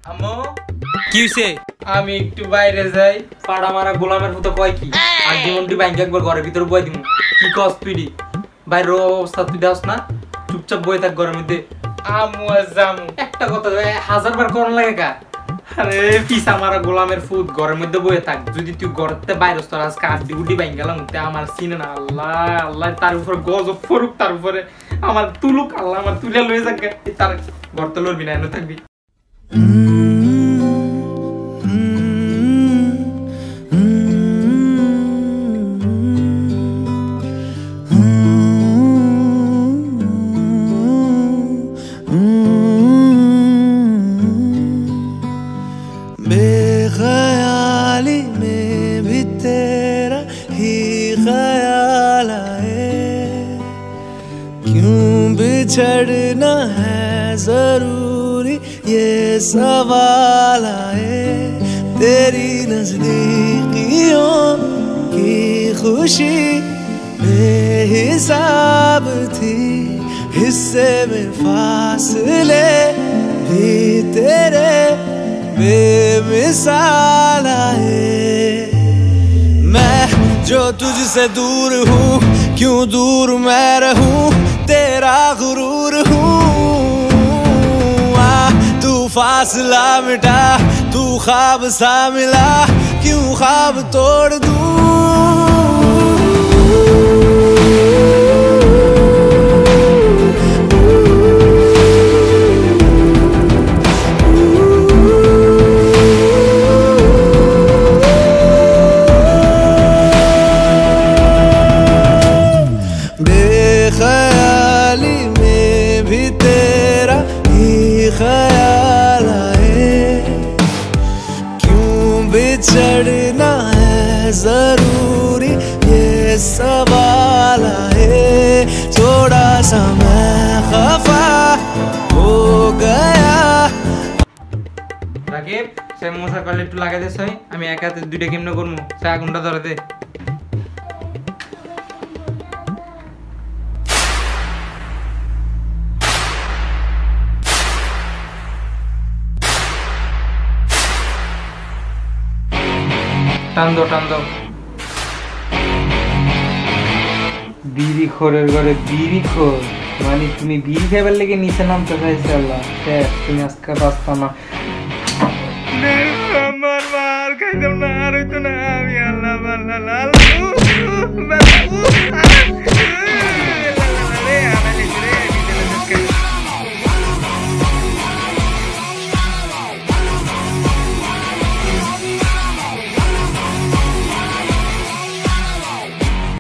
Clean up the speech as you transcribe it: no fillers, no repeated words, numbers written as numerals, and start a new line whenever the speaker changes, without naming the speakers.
আম্মু
কি হইছে?
আমি একটু বাইরে যাই।
পাড়া মারা গোলামের মতো কয় কি? আর জীবনটি ব্যাংকে একবার ঘরের ভিতরে বই দিমু। কি কস পিডি? বাইরের অবস্থা তুই দাস না? চুপচাপ বই থাক ঘরের মধ্যে।
আম্মু আর জামু
একটা কথা হাজারবার করন লাগে কা? আরে পিসা মারা গোলামের ফুট ঘরের মধ্যে বই থাক। যদি তুই ঘরতে বাইরে তোর আজকে আড্ডি গুড্ডি ব্যাংক গেলাম তে আমার চিনে না। আল্লাহ আল্লাহ তার উপরে গজব ফরুক, তার উপরে আমার তুলুক আল্লাহ আমার তুলে লয়ে যাক। তার ঘর তো লড়বি না, এনে থাকবি।
बेख्याली में भी तेरा ही ख्याल आए, क्यों बिछड़ना है जरूरी ये सवाल आए। तेरी नजदीकियों की खुशी बेहिसाब थी, हिस्से में फासले भी तेरे बेमिसाल आए। मैं जो तुझसे दूर हूँ, क्यों दूर मैं रहूँ, तेरा गुरूर हूँ। तू फासला मिटा, तू ख्वाब सा मिला, क्यों ख्वाब तोड़ दूँ। ख्याली में भी तेरा ही ख्याल आए, क्यों बिछड़ना है जरूरी ये सवाल आए। थोड़ा सा मैं खफा हो गया।
রাকিব সে মশার কলে একটু লাগাই দে সই, আমি এক হাতে দুইটা কেমনে করবো, সে আগুনটা ধরে দে। টান দো টান দো। বিড়ি খোরের ঘরে বিড়ি খোর, মানে তুমি বিড়ি খাইবার লেগে নিচে নামতে চাইছে। আল্লাহ তুমি আজকে বাঁচত না। আমার মার খাইতাম না, আর হইতো না। আমি আল্লাহ